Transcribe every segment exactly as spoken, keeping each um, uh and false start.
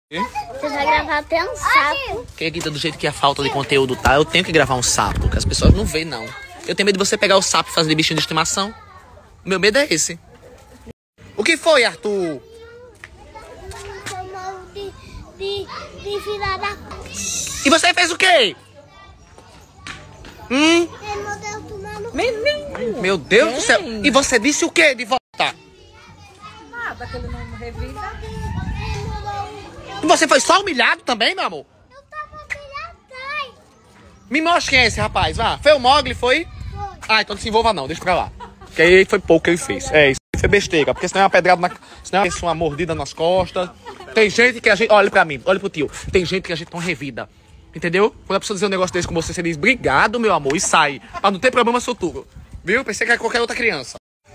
Você vai gravar até um sapo. Que Guita, do jeito que a falta de conteúdo tá, eu tenho que gravar um sapo, que as pessoas não veem, não. Eu tenho medo de você pegar o sapo e fazer de bichinho de estimação. Meu medo é esse. O que foi, Arthur? Chamou de, de, de filha da... E você fez o quê? Hum? Ele mandou tomar no... Menino. Meu Deus do céu. E você disse o quê de volta? Nada, que ele não revisa. E você foi só humilhado também, meu amor? Eu tava filha atrás. Me mostre quem é esse rapaz, vá. Foi o Mogli, foi? Ah, então não se envolva não, deixa pra lá. Porque aí foi pouco que ele fez. É, isso foi besteira, porque senão é uma pedrada na... Senão é uma mordida nas costas. Tem gente que a gente... Olha pra mim, olha pro tio. Tem gente que a gente não revida. Entendeu? Quando a pessoa dizer um negócio desse com você, você diz, obrigado, meu amor, e sai. Pra não ter problema futuro. Viu? Pensei que era qualquer outra criança.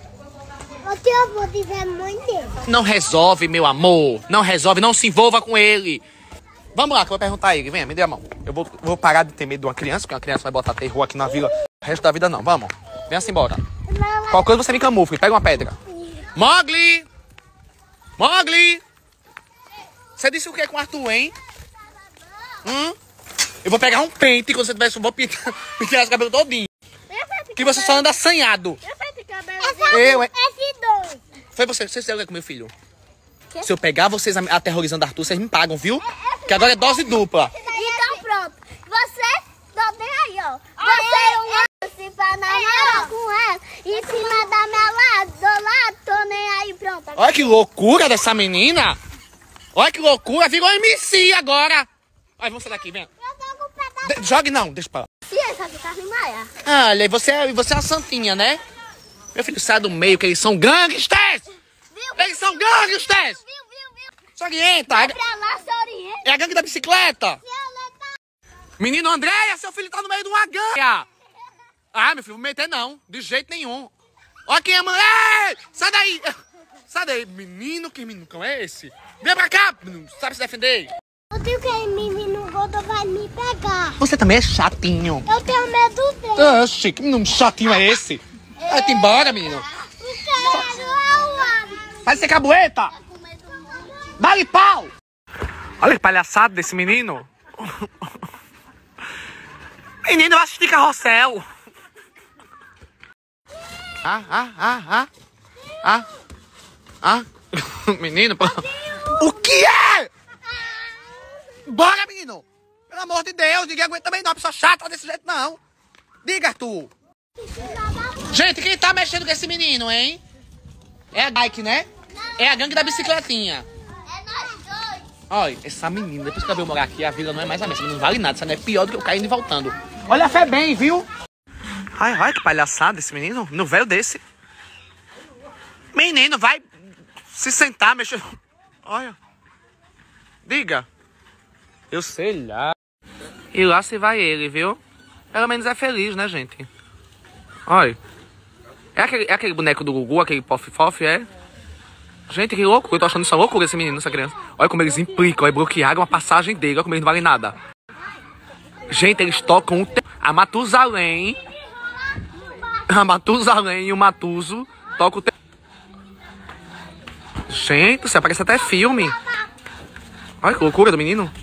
O teu avô tiver mãe dele. Não resolve, meu amor. Não resolve, não se envolva com ele. Vamos lá, que eu vou perguntar a ele. Venha, me dê a mão. Eu vou, vou parar de ter medo de uma criança, porque uma criança vai botar terror aqui na vila o resto da vida, não. Vamos. Venha-se embora. Qualquer coisa você me camufla. Pega uma pedra. Mogli! Mogli! Você disse o que com o Arthur, hein? Hum? Eu vou pegar um pente e quando você tiver isso, eu vou pintar, pintar os cabelos todinho. Que você só anda assanhado. Eu, hein? Esse dois. Foi você, você se com meu filho. Se eu pegar vocês aterrorizando Arthur, vocês me pagam, viu? Que agora é dose dupla. Então pronto. Você, tô bem aí, ó. Você, se pra namorar com ela, em cima da minha lado, do lado, tô nem aí, pronto. Olha que loucura dessa menina. Olha que loucura, virou M C agora. Olha, vamos sair daqui, vem. Eu tô com um pedaço. De jogue não, deixa pra lá. E essa aqui tá em Maia. Olha, você é, você é uma santinha, né? Meu filho, sai do meio, que eles são gangsters. Viu? Eles são gangsters. Viu, viu, viu? Só orienta. É, Pra lá, se orienta. é a gangue da bicicleta. Menino Andréia, seu filho tá no meio de uma gangue. Ah, meu filho, vou meter não. De jeito nenhum. Olha quem é a mãe. Ei, sai daí. Sai daí. Menino, que menino cão é esse? Vem pra cá. Menino, sabe se defender? Eu tenho que ir, menino gordo vai me pegar. Você também é chatinho. Eu tenho medo dele. Oxi, que menino chatinho é esse? Vai-te embora, menino. Não quero, eu Vai ser cabueta. Dá-lhe pau. Olha que palhaçada desse menino. Menino, eu acho que carrossel. Ah, ah, ah, ah. Ah, ah. Menino, pô. O que é? Bora, menino. Pelo amor de Deus, ninguém aguenta também não. A pessoa chata desse jeito, não. Diga, Arthur. Gente, quem tá mexendo com esse menino, hein? É a bike, né? É a gangue da bicicletinha. É nós dois. Olha, essa menina, depois que ela veio morar aqui, a vila não é mais a mesma. Não vale nada, isso não é pior do que eu caindo e voltando. Olha a fé bem, viu? Ai, ai, que palhaçada esse menino. No velho desse. Menino, vai se sentar, mexer. Olha. Diga. Eu sei lá. E lá se vai ele, viu? Pelo menos é feliz, né, gente? Olha. É aquele, é aquele boneco do Gugu, aquele pof-fof, é? Gente, que loucura. Eu tô achando isso loucura, esse menino, essa criança. Olha como eles implicam, olha, bloquearam a passagem dele. Olha como eles não valem nada. Gente, eles tocam o te... A Matusalém. A Matusalém e o Matuso tocam o te... Gente, você parece até filme. Olha que loucura do menino.